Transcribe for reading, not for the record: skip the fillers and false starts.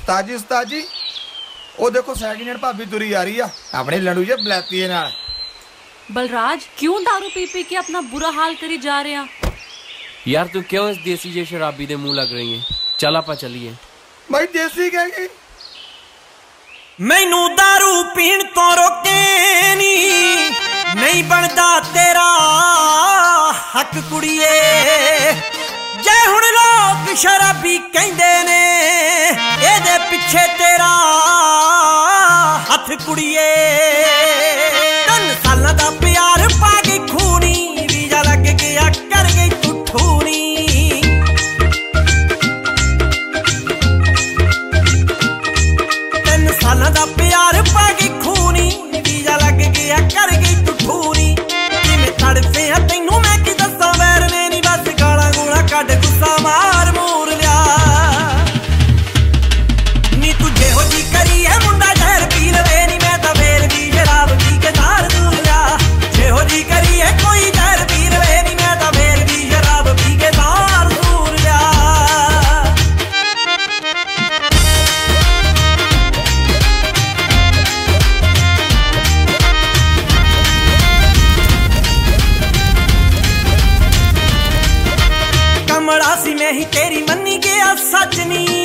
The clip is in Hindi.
उस्ताद जी ओ देखो सेकंड हैंड भाभी तुरी आ रही है अपने लड़ू जे बलैती नाल। बलराज क्यों दारू पी पी के अपना बुरा हाल करी जा रहे हैं? यार तू क्यों इस देसी जे शराबी दे मुंह लग रही है? चल आपा चलिए। भाई देसी कहेगी मैनू दारू पीण तो रोके नी नहीं बनदा तेरा हक कुड़िए जे हुण लोग शराबी कहंदे ने एदे पिछे तेरा हथ कुड़िए 3 सालां दा प्यार पा गई खूनी वीजा लग गया कर गई तू ठूनी 3 सालां दा प्यार पा गई खूनी वीजा लग गया कर गई तू ठूनी किवें तड़फे आ तैनू मैं की दस्सां वैर ने नी बस गालां गूलां कढ गुस्सा मार मूर लिया नी तू जेहो जी करी है मुंडा जहर पी लवे नी मैं तां वेर दी शराब पी के तार दूर लिया जेहो जी करी है कोई जहर पी लवे नी मैं तां वेर दी शराब पी के तार दूर लिया कमला सी मैं ही तेरी मन्नी गया सजनी